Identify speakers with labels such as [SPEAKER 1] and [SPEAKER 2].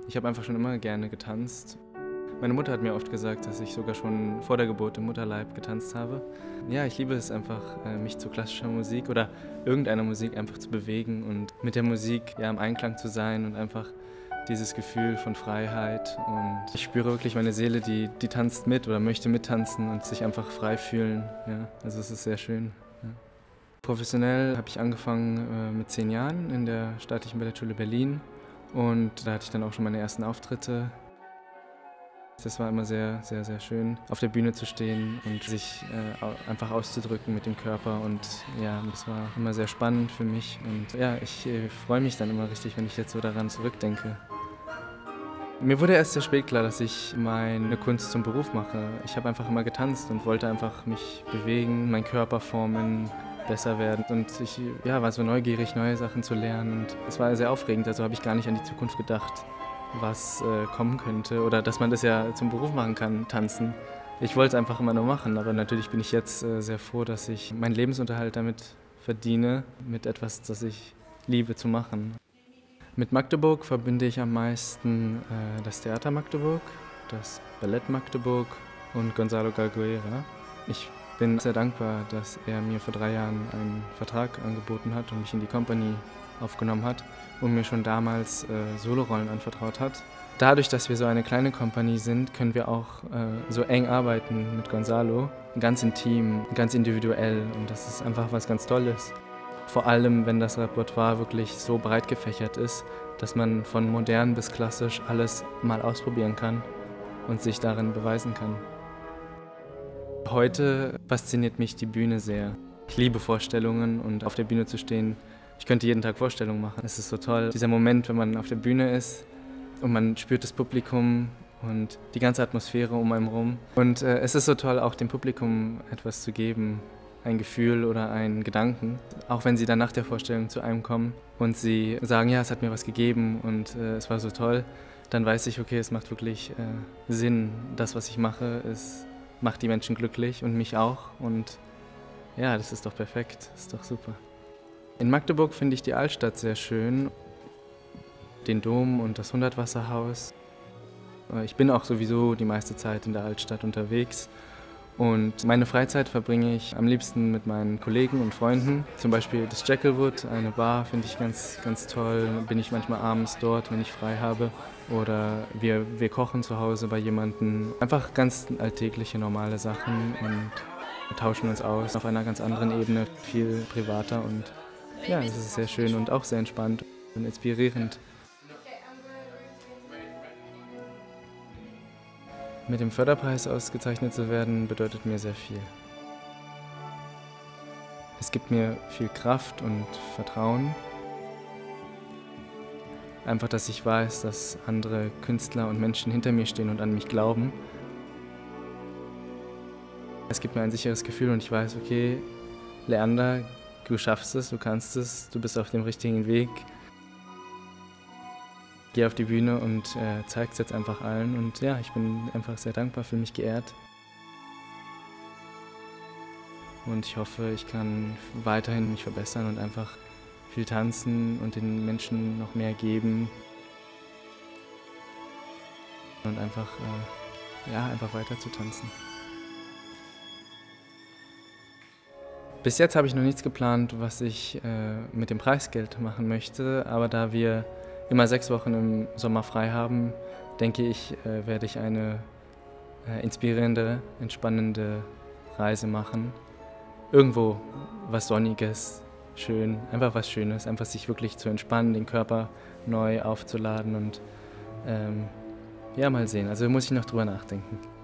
[SPEAKER 1] Ich habe einfach schon immer gerne getanzt. Meine Mutter hat mir oft gesagt, dass ich sogar schon vor der Geburt im Mutterleib getanzt habe. Ja, ich liebe es einfach, mich zu klassischer Musik oder irgendeiner Musik einfach zu bewegen und mit der Musik ja im Einklang zu sein und einfach dieses Gefühl von Freiheit. Und ich spüre wirklich meine Seele, die tanzt mit oder möchte mittanzen und sich einfach frei fühlen. Ja, also es ist sehr schön. Ja. Professionell habe ich angefangen mit 10 Jahren in der Staatlichen Ballettschule Berlin und da hatte ich dann auch schon meine ersten Auftritte. Das war immer sehr, sehr, sehr schön, auf der Bühne zu stehen und sich einfach auszudrücken mit dem Körper. Und ja, das war immer sehr spannend für mich. Und ja, ich freue mich dann immer richtig, wenn ich jetzt so daran zurückdenke. Mir wurde erst sehr spät klar, dass ich meine Kunst zum Beruf mache. Ich habe einfach immer getanzt und wollte einfach mich bewegen, meinen Körper formen, besser werden. Und ich war so neugierig, neue Sachen zu lernen. Und es war sehr aufregend, also habe ich gar nicht an die Zukunft gedacht, was kommen könnte oder dass man das ja zum Beruf machen kann, tanzen. Ich wollte es einfach immer nur machen, aber natürlich bin ich jetzt sehr froh, dass ich meinen Lebensunterhalt damit verdiene, mit etwas, das ich liebe zu machen. Mit Magdeburg verbinde ich am meisten das Theater Magdeburg, das Ballett Magdeburg und Gonzalo Galguera. Ich bin sehr dankbar, dass er mir vor 3 Jahren einen Vertrag angeboten hat und mich in die Company aufgenommen hat und mir schon damals Solorollen anvertraut hat. Dadurch, dass wir so eine kleine Kompanie sind, können wir auch so eng arbeiten mit Gonzalo, ganz intim, ganz individuell, und das ist einfach was ganz Tolles. Vor allem, wenn das Repertoire wirklich so breit gefächert ist, dass man von modern bis klassisch alles mal ausprobieren kann und sich darin beweisen kann. Heute fasziniert mich die Bühne sehr. Ich liebe Vorstellungen und auf der Bühne zu stehen. Ich könnte jeden Tag Vorstellungen machen. Es ist so toll, dieser Moment, wenn man auf der Bühne ist und man spürt das Publikum und die ganze Atmosphäre um einen rum. Und es ist so toll, auch dem Publikum etwas zu geben, ein Gefühl oder einen Gedanken. Auch wenn sie dann nach der Vorstellung zu einem kommen und sie sagen, ja, es hat mir was gegeben und es war so toll, dann weiß ich, okay, es macht wirklich Sinn. Das, was ich mache, macht die Menschen glücklich und mich auch. Und ja, das ist doch perfekt, das ist doch super. In Magdeburg finde ich die Altstadt sehr schön, den Dom und das Hundertwasserhaus. Ich bin auch sowieso die meiste Zeit in der Altstadt unterwegs und meine Freizeit verbringe ich am liebsten mit meinen Kollegen und Freunden. Zum Beispiel das Jekyllwood, eine Bar, finde ich ganz, ganz toll. Bin ich manchmal abends dort, wenn ich frei habe. Oder wir kochen zu Hause bei jemandem. Einfach ganz alltägliche, normale Sachen und wir tauschen uns aus auf einer ganz anderen Ebene, viel privater, und ja, es ist sehr schön und auch sehr entspannt und inspirierend. Mit dem Förderpreis ausgezeichnet zu werden, bedeutet mir sehr viel. Es gibt mir viel Kraft und Vertrauen. Einfach, dass ich weiß, dass andere Künstler und Menschen hinter mir stehen und an mich glauben. Es gibt mir ein sicheres Gefühl und ich weiß, okay, Leander, du schaffst es, du kannst es, du bist auf dem richtigen Weg. Geh auf die Bühne und zeig es jetzt einfach allen. Und ja, ich bin einfach sehr dankbar, fühle mich geehrt. Und ich hoffe, ich kann weiterhin mich verbessern und einfach viel tanzen und den Menschen noch mehr geben. Und einfach weiter zu tanzen. Bis jetzt habe ich noch nichts geplant, was ich mit dem Preisgeld machen möchte, aber da wir immer 6 Wochen im Sommer frei haben, denke ich, werde ich eine inspirierende, entspannende Reise machen. Irgendwo was Sonniges, schön, einfach was Schönes, einfach sich wirklich zu entspannen, den Körper neu aufzuladen und ja, mal sehen. Also muss ich noch drüber nachdenken.